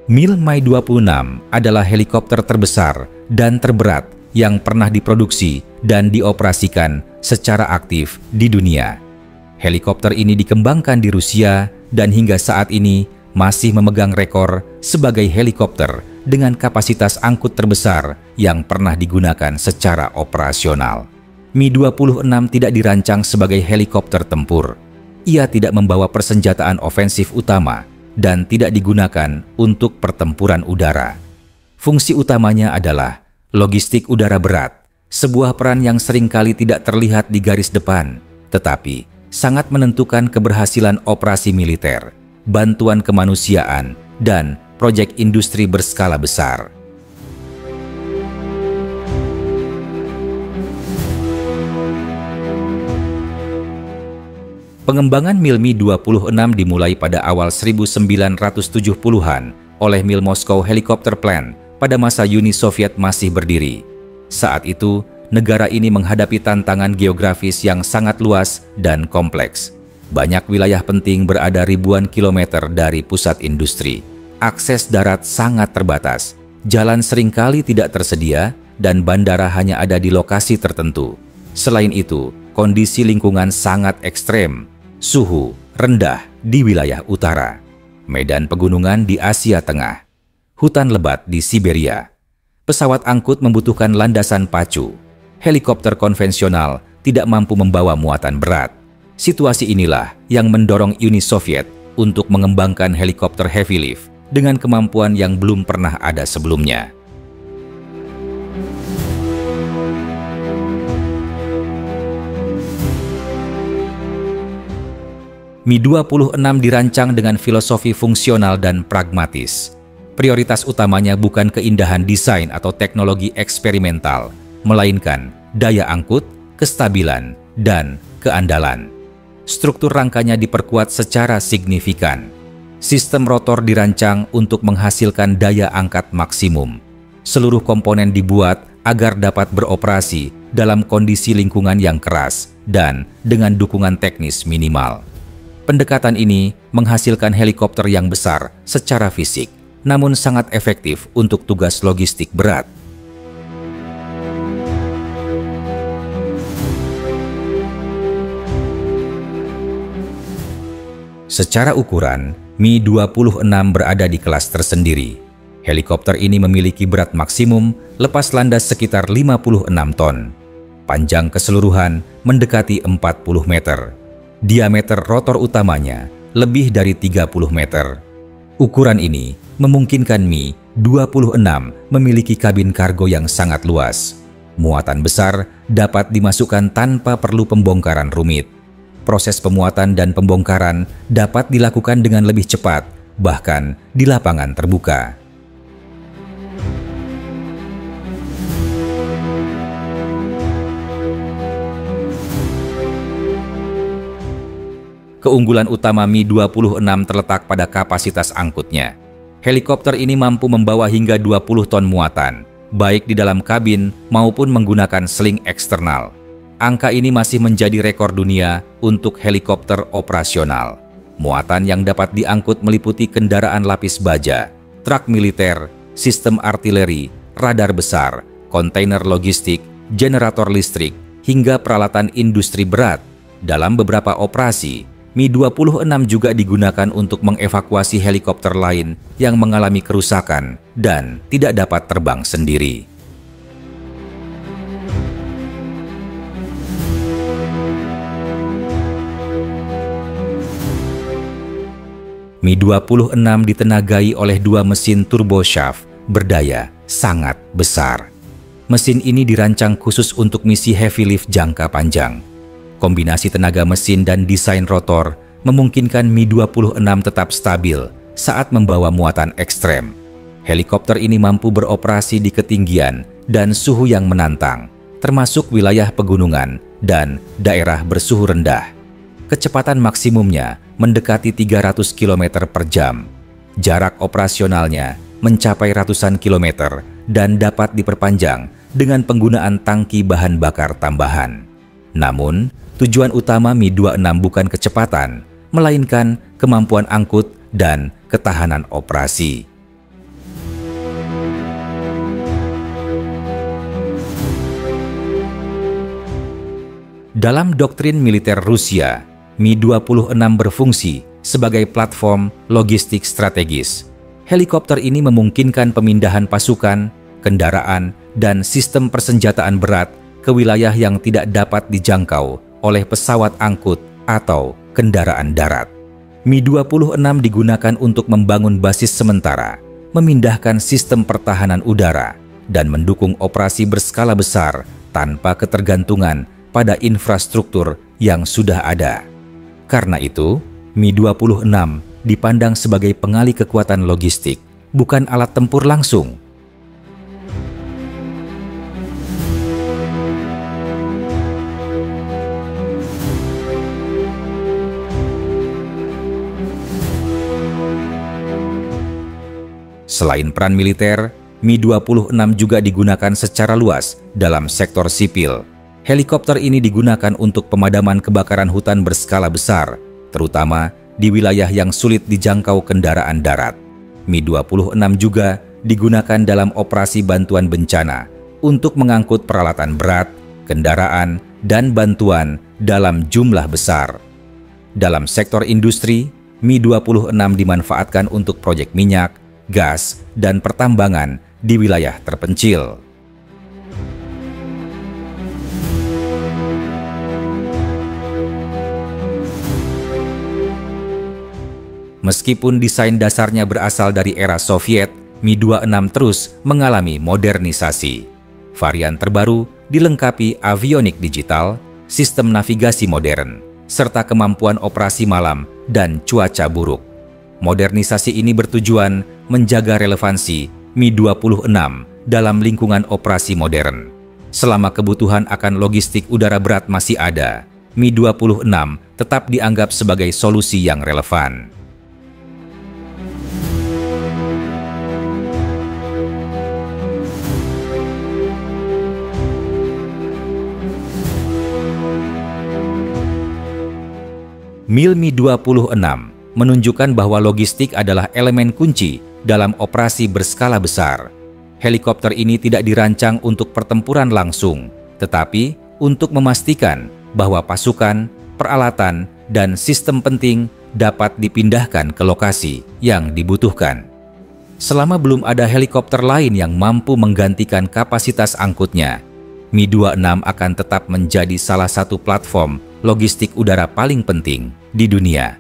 Mi-26 adalah helikopter terbesar dan terberat yang pernah diproduksi dan dioperasikan secara aktif di dunia. Helikopter ini dikembangkan di Rusia dan hingga saat ini masih memegang rekor sebagai helikopter dengan kapasitas angkut terbesar yang pernah digunakan secara operasional. Mi-26 tidak dirancang sebagai helikopter tempur. Ia tidak membawa persenjataan ofensif utama dan tidak digunakan untuk pertempuran udara. Fungsi utamanya adalah logistik udara berat, sebuah peran yang seringkali tidak terlihat di garis depan, tetapi sangat menentukan keberhasilan operasi militer, bantuan kemanusiaan, dan proyek industri berskala besar. Pengembangan Mi-26 dimulai pada awal 1970-an oleh Mil Moscow Helicopter Plant pada masa Uni Soviet masih berdiri. Saat itu, negara ini menghadapi tantangan geografis yang sangat luas dan kompleks. Banyak wilayah penting berada ribuan kilometer dari pusat industri. Akses darat sangat terbatas, jalan seringkali tidak tersedia, dan bandara hanya ada di lokasi tertentu. Selain itu, kondisi lingkungan sangat ekstrem. Suhu rendah di wilayah utara, medan pegunungan di Asia Tengah, hutan lebat di Siberia. Pesawat angkut membutuhkan landasan pacu. Helikopter konvensional tidak mampu membawa muatan berat. Situasi inilah yang mendorong Uni Soviet untuk mengembangkan helikopter heavy lift dengan kemampuan yang belum pernah ada sebelumnya. Mi-26 dirancang dengan filosofi fungsional dan pragmatis. Prioritas utamanya bukan keindahan desain atau teknologi eksperimental, melainkan daya angkut, kestabilan, dan keandalan. Struktur rangkanya diperkuat secara signifikan. Sistem rotor dirancang untuk menghasilkan daya angkat maksimum. Seluruh komponen dibuat agar dapat beroperasi dalam kondisi lingkungan yang keras dan dengan dukungan teknis minimal. Pendekatan ini menghasilkan helikopter yang besar secara fisik, namun sangat efektif untuk tugas logistik berat. Secara ukuran, Mi-26 berada di kelas tersendiri. Helikopter ini memiliki berat maksimum lepas landas sekitar 56 ton. Panjang keseluruhan mendekati 40 meter. Diameter rotor utamanya lebih dari 30 meter. Ukuran ini memungkinkan Mi-26 memiliki kabin kargo yang sangat luas. Muatan besar dapat dimasukkan tanpa perlu pembongkaran rumit. Proses pemuatan dan pembongkaran dapat dilakukan dengan lebih cepat, bahkan di lapangan terbuka. Keunggulan utama Mi-26 terletak pada kapasitas angkutnya. Helikopter ini mampu membawa hingga 20 ton muatan, baik di dalam kabin maupun menggunakan sling eksternal. Angka ini masih menjadi rekor dunia untuk helikopter operasional. Muatan yang dapat diangkut meliputi kendaraan lapis baja, truk militer, sistem artileri, radar besar, kontainer logistik, generator listrik, hingga peralatan industri berat. Dalam beberapa operasi, Mi-26 juga digunakan untuk mengevakuasi helikopter lain yang mengalami kerusakan dan tidak dapat terbang sendiri. Mi-26 ditenagai oleh dua mesin turboshaft berdaya sangat besar. Mesin ini dirancang khusus untuk misi heavy lift jangka panjang. Kombinasi tenaga mesin dan desain rotor memungkinkan Mi-26 tetap stabil saat membawa muatan ekstrem. Helikopter ini mampu beroperasi di ketinggian dan suhu yang menantang, termasuk wilayah pegunungan dan daerah bersuhu rendah. Kecepatan maksimumnya mendekati 300 km per jam. Jarak operasionalnya mencapai ratusan kilometer dan dapat diperpanjang dengan penggunaan tangki bahan bakar tambahan. Namun, tujuan utama Mi-26 bukan kecepatan, melainkan kemampuan angkut dan ketahanan operasi. Dalam doktrin militer Rusia, Mi-26 berfungsi sebagai platform logistik strategis. Helikopter ini memungkinkan pemindahan pasukan, kendaraan, dan sistem persenjataan berat ke wilayah yang tidak dapat dijangkau oleh pesawat angkut atau kendaraan darat. Mi-26 digunakan untuk membangun basis sementara, memindahkan sistem pertahanan udara, dan mendukung operasi berskala besar tanpa ketergantungan pada infrastruktur yang sudah ada. Karena itu, Mi-26 dipandang sebagai pengali kekuatan logistik, bukan alat tempur langsung. Selain peran militer, Mi-26 juga digunakan secara luas dalam sektor sipil. Helikopter ini digunakan untuk pemadaman kebakaran hutan berskala besar, terutama di wilayah yang sulit dijangkau kendaraan darat. Mi-26 juga digunakan dalam operasi bantuan bencana untuk mengangkut peralatan berat, kendaraan, dan bantuan dalam jumlah besar. Dalam sektor industri, Mi-26 dimanfaatkan untuk proyek minyak, gas, dan pertambangan di wilayah terpencil. Meskipun desain dasarnya berasal dari era Soviet, Mi-26 terus mengalami modernisasi. Varian terbaru dilengkapi avionik digital, sistem navigasi modern, serta kemampuan operasi malam dan cuaca buruk. Modernisasi ini bertujuan menjaga relevansi Mi-26 dalam lingkungan operasi modern. Selama kebutuhan akan logistik udara berat masih ada, Mi-26 tetap dianggap sebagai solusi yang relevan. Mi-26 menunjukkan bahwa logistik adalah elemen kunci dalam operasi berskala besar. Helikopter ini tidak dirancang untuk pertempuran langsung, tetapi untuk memastikan bahwa pasukan, peralatan, dan sistem penting dapat dipindahkan ke lokasi yang dibutuhkan. Selama belum ada helikopter lain yang mampu menggantikan kapasitas angkutnya, Mi-26 akan tetap menjadi salah satu platform logistik udara paling penting di dunia.